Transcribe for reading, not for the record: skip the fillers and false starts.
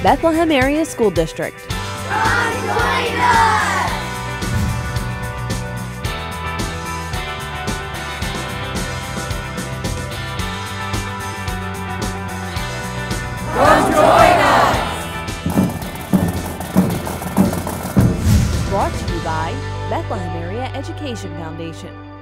Bethlehem Area School District. Come join us! Come join us! Brought to you by Bethlehem Area Education Foundation.